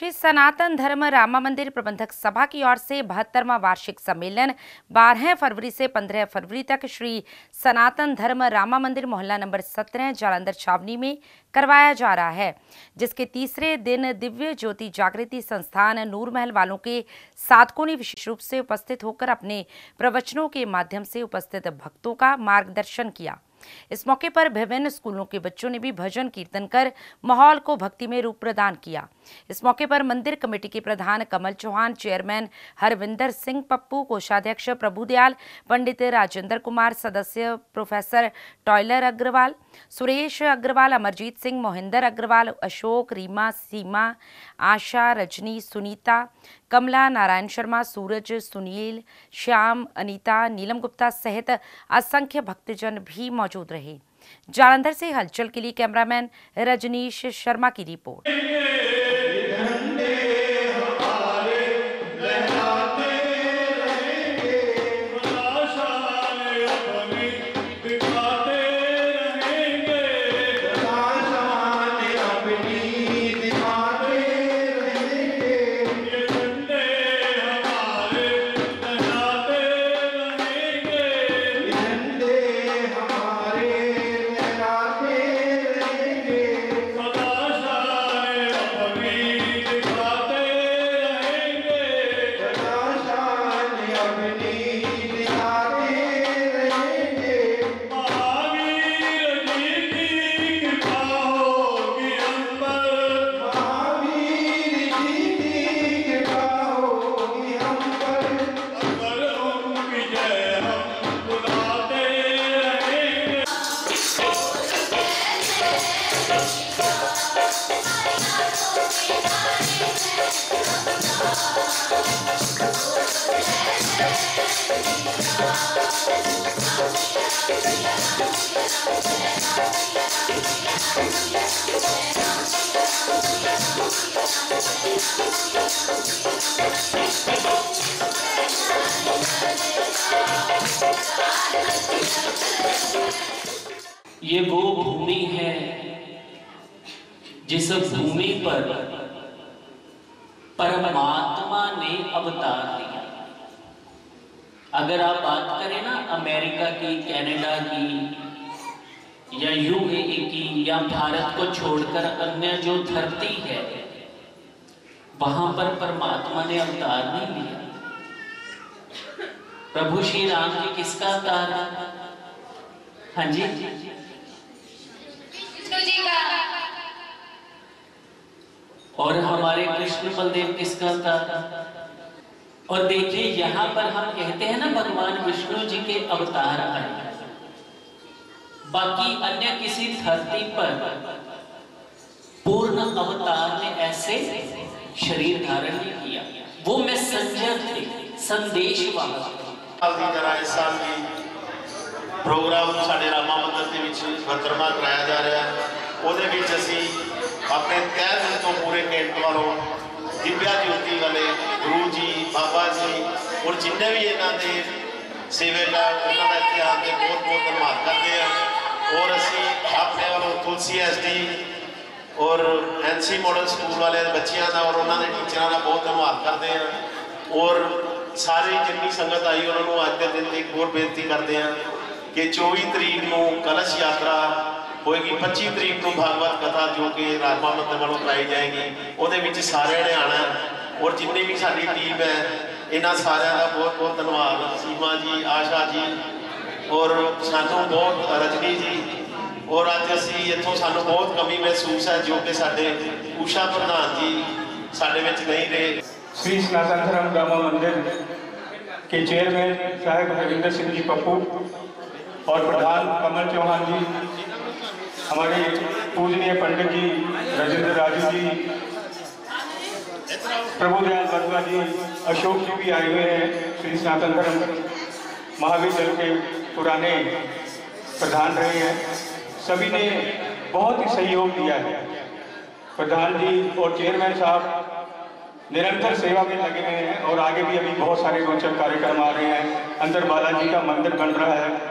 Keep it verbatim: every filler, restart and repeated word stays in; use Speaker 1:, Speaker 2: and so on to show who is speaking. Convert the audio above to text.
Speaker 1: श्री सनातन धर्म रामा मंदिर प्रबंधक सभा की ओर से बहत्तरवां वार्षिक सम्मेलन बारह फरवरी से पंद्रह फरवरी तक श्री सनातन धर्म रामा मंदिर मोहल्ला नंबर सत्रह जालंधर छावनी में करवाया जा रहा है, जिसके तीसरे दिन दिव्य ज्योति जागृति संस्थान नूर महल वालों के साधकों ने विशेष रूप से उपस्थित होकर अपने प्रवचनों के माध्यम से उपस्थित भक्तों का मार्गदर्शन किया। इस मौके पर विभिन्न स्कूलों के बच्चों ने भी भजन कीर्तन कर माहौल को भक्ति में रूप प्रदान किया। इस मौके पर मंदिर कमेटी के प्रधान कमल चौहान, चेयरमैन हरविंदर सिंह पप्पू, कोषाध्यक्ष प्रभुदयाल, पंडित राजेंद्र कुमार, सदस्य प्रोफेसर टॉयलर अग्रवाल, सुरेश अग्रवाल, अमरजीत सिंह, मोहिंदर अग्रवाल, अशोक, रीमा, सीमा, आशा, रजनी, सुनीता, कमला, नारायण शर्मा, सूरज, सुनील, श्याम, अनीता, नीलम गुप्ता सहित असंख्य भक्तजन भी मौजूद रहे। जालंधर से हलचल के लिए कैमरामैन रजनीश शर्मा की रिपोर्ट।
Speaker 2: ये वो भूमि है जिस भूमि पर परमात्मा ने अवतार लिया। अगर आप बात करें ना अमेरिका की, कनाडा की या यूएई की या भारत को छोड़कर अन्य जो धरती है वहां पर परमात्मा ने अवतार नहीं लिया। प्रभु श्री राम जी किसका अवतार है? हाँ जी, और हमारे कृष्ण बलदेव किसका अवतार? और देखिए यहाँ पर हम कहते हैं ना भगवान विष्णु जी के अवतार आए, बाकी अन्य किसी धरती पर पूर्ण अवतार ने ऐसे शरीर धारण नहीं किया। वो मैसेंजर थे, संदेश वाहक।
Speaker 3: इस साल की प्रोग्राम साढ़े रामा मंदिर के विच बहत्तरवां कराया जा रहा है। ਉਹਦੇ ਵਿੱਚ ਅਸੀਂ अपने तय दिल तो पूरे केंद्र वालों दिव्या ज्योति वाले गुरु जी, बाबा जी और जिन्हें भी इन्हों के सेवेदार उन्होंने इतने आके बहुत बहुत धन्यवाद करते हैं। और असी अपने वालों तुलसी एस डी और एन सी मॉडल स्कूल वाले बच्चों का और उन्होंने टीचर का बहुत धन्यवाद करते हैं। और सारी जितनी संगत आई उन्होंने अज के दिन एक होर बेनती करते हैं कि चौबीस तरीक को कलश यात्रा होएगी, पच्चीस तरीक को भागवत कथा जो कि रामा मंदिर वालों कराई जाएगी, वो सारे ने आना। और जिन्नी भी साडी टीम है इन्होंने सारे का बहुत बहुत धन्यवाद। सीमा जी, आशा जी और सानू बहुत, रजनी जी। और अज असी इतों सानू बहुत कमी महसूस है जो कि साडे उषा प्रधान जी साडे विच नहीं रहे।
Speaker 4: श्री सनातन धर्म रामा मंदिर के चेयरमैन साहब हरविंदर सिंह जी पप्पू और प्रधान कमल चौहान जी, हमारे पूजनीय पंडित जी राजेंद्र राजू जी, प्रभुदयाल बरुआ जी, अशोक जी भी आए हुए हैं। श्री सनातन धर्म महाविद्यालय के पुराने प्रधान रहे हैं। सभी ने बहुत ही सहयोग दिया है। प्रधान जी और चेयरमैन साहब निरंतर सेवा में लगे हुए हैं और आगे भी अभी बहुत सारे रोचक कार्यक्रम आ रहे हैं। अंदर बालाजी का मंदिर बन रहा है,